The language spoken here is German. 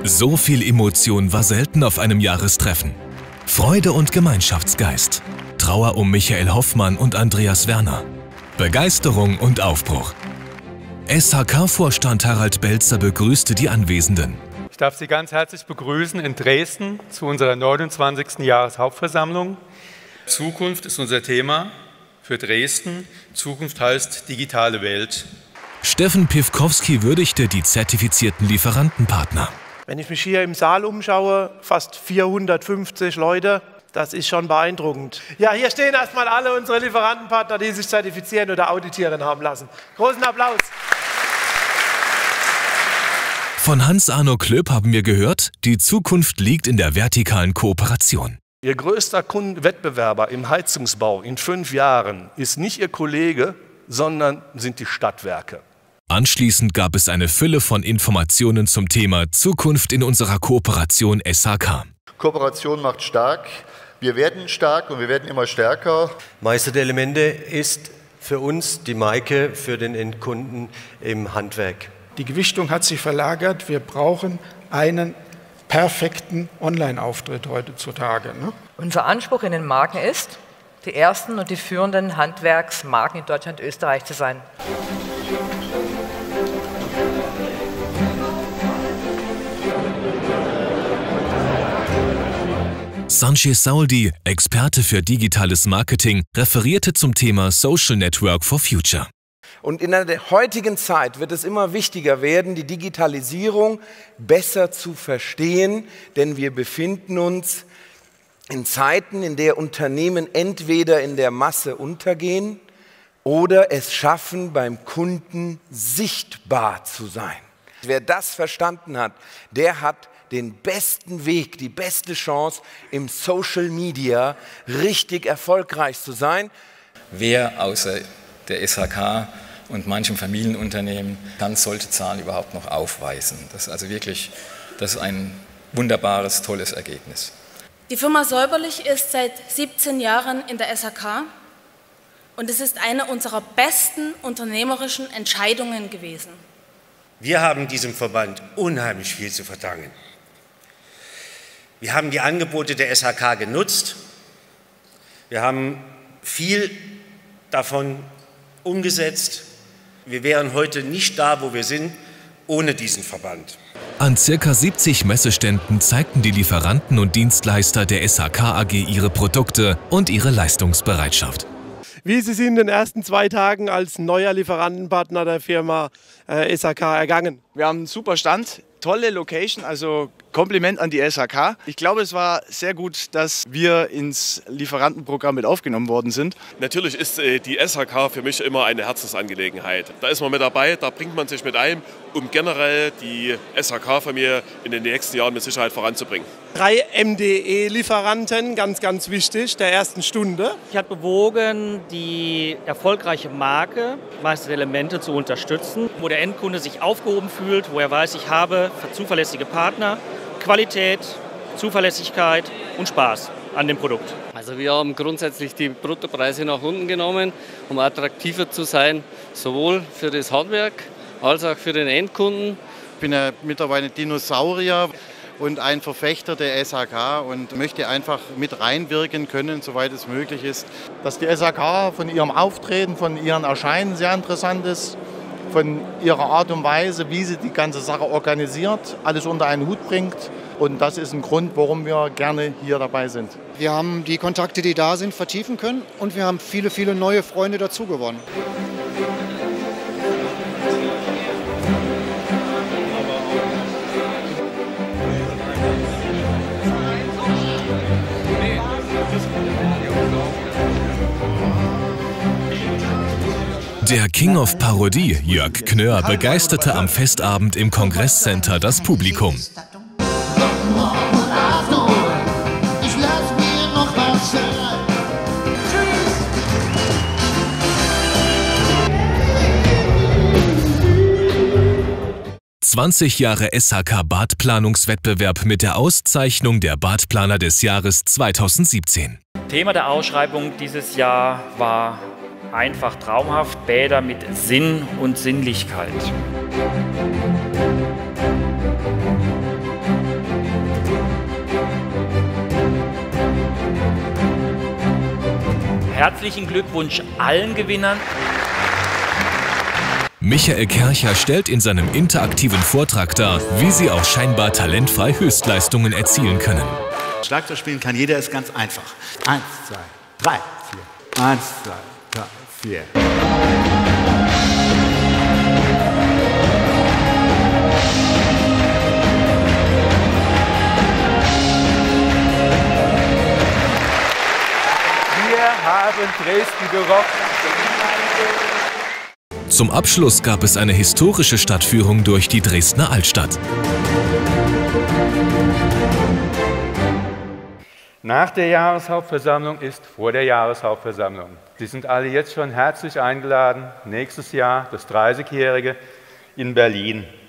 So viel Emotion war selten auf einem Jahrestreffen. Freude und Gemeinschaftsgeist. Trauer um Michael Hoffmann und Andreas Werner. Begeisterung und Aufbruch. SHK-Vorstand Harald Belzer begrüßte die Anwesenden. Ich darf Sie ganz herzlich begrüßen in Dresden zu unserer 29. Jahreshauptversammlung. Zukunft ist unser Thema für Dresden. Zukunft heißt digitale Welt. Steffen Piwkowski würdigte die zertifizierten Lieferantenpartner. Wenn ich mich hier im Saal umschaue, fast 450 Leute, das ist schon beeindruckend. Ja, hier stehen erstmal alle unsere Lieferantenpartner, die sich zertifizieren oder auditieren haben lassen. Großen Applaus! Von Hans-Arno Klöp haben wir gehört, die Zukunft liegt in der vertikalen Kooperation. Ihr größter Wettbewerber im Heizungsbau in 5 Jahren ist nicht Ihr Kollege, sondern sind die Stadtwerke. Anschließend gab es eine Fülle von Informationen zum Thema Zukunft in unserer Kooperation SHK. Kooperation macht stark. Wir werden stark und wir werden immer stärker. Meister der Elemente ist für uns die Maike für den Endkunden im Handwerk. Die Gewichtung hat sich verlagert. Wir brauchen einen perfekten Online-Auftritt heutzutage. Unser Anspruch in den Marken ist, die ersten und die führenden Handwerksmarken in Deutschland und Österreich zu sein. Sanjay Sauldi, Experte für digitales Marketing, referierte zum Thema Social Network for Future. Und in der heutigen Zeit wird es immer wichtiger werden, die Digitalisierung besser zu verstehen, denn wir befinden uns in Zeiten, in der Unternehmen entweder in der Masse untergehen oder es schaffen, beim Kunden sichtbar zu sein. Wer das verstanden hat, der hat den besten Weg, die beste Chance, im Social Media richtig erfolgreich zu sein. Wer außer der SHK und manchem Familienunternehmen kann solche Zahlen überhaupt noch aufweisen? Das ist also wirklich, das ist ein wunderbares, tolles Ergebnis. Die Firma Säuberlich ist seit 17 Jahren in der SHK und es ist eine unserer besten unternehmerischen Entscheidungen gewesen. Wir haben diesem Verband unheimlich viel zu verdanken. Wir haben die Angebote der SHK genutzt. Wir haben viel davon umgesetzt. Wir wären heute nicht da, wo wir sind, ohne diesen Verband. An ca. 70 Messeständen zeigten die Lieferanten und Dienstleister der SHK AG ihre Produkte und ihre Leistungsbereitschaft. Wie ist es Ihnen in den ersten 2 Tagen als neuer Lieferantenpartner der Firma SHK ergangen? Wir haben einen super Stand, tolle Location, also Kompliment an die SHK. Ich glaube, es war sehr gut, dass wir ins Lieferantenprogramm mit aufgenommen worden sind. Natürlich ist die SHK für mich immer eine Herzensangelegenheit. Da ist man mit dabei, da bringt man sich mit ein, um generell die SHK-Familie in den nächsten Jahren mit Sicherheit voranzubringen. 3 MDE-Lieferanten, ganz, ganz wichtig, der ersten Stunde. Ich habe bewogen, die erfolgreiche Marke Meister der Elemente zu unterstützen, wo der Endkunde sich aufgehoben fühlt, wo er weiß, ich habe zuverlässige Partner, Qualität, Zuverlässigkeit und Spaß an dem Produkt. Also wir haben grundsätzlich die Bruttopreise nach unten genommen, um attraktiver zu sein, sowohl für das Handwerk als auch für den Endkunden. Ich bin ja mittlerweile Dinosaurier und ein Verfechter der SHK und möchte einfach mit reinwirken können, soweit es möglich ist. Dass die SHK von ihrem Auftreten, von ihrem Erscheinen sehr interessant ist, von ihrer Art und Weise, wie sie die ganze Sache organisiert, alles unter einen Hut bringt. Und das ist ein Grund, warum wir gerne hier dabei sind. Wir haben die Kontakte, die da sind, vertiefen können und wir haben viele, viele neue Freunde dazu gewonnen. Der King of Parodie, Jörg Knör, begeisterte am Festabend im Kongresscenter das Publikum. »20 Jahre SHK-Badplanungswettbewerb mit der Auszeichnung der Badplaner des Jahres 2017. Thema der Ausschreibung dieses Jahr war einfach traumhaft, Bäder mit Sinn und Sinnlichkeit. Herzlichen Glückwunsch allen Gewinnern. Michael Kercher stellt in seinem interaktiven Vortrag dar, wie Sie auch scheinbar talentfrei Höchstleistungen erzielen können. Schlagzeug spielen kann jeder, ist ganz einfach. 1, 2, 3, 4. 1, 2, 3, 4. Wir haben Dresden gerockt. Zum Abschluss gab es eine historische Stadtführung durch die Dresdner Altstadt. Nach der Jahreshauptversammlung ist vor der Jahreshauptversammlung. Sie sind alle jetzt schon herzlich eingeladen, nächstes Jahr, das 30-Jährige in Berlin.